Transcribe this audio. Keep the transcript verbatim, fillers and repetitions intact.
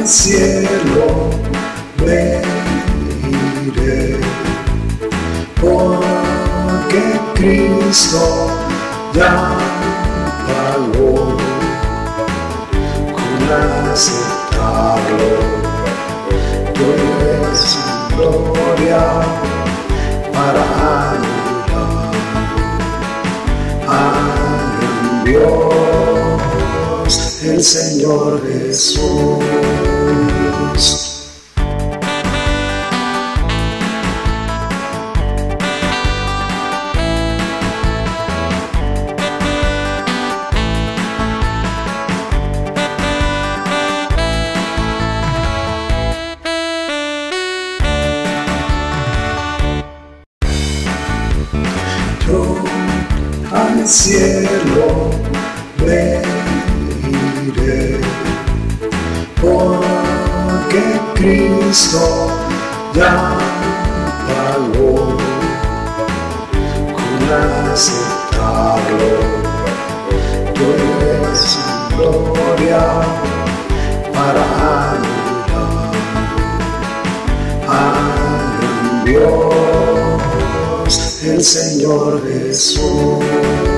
cielo me iré, porque Cristo ya pagó con aceptarlo. Yo iré sin gloria para adorar a gran Dios, el Señor Jesús. Yo al cielo me iré, porque Cristo ya pagó con aceptarlo. Yo iré sin gloria para adorar a gran Dios, el Señor Jesús.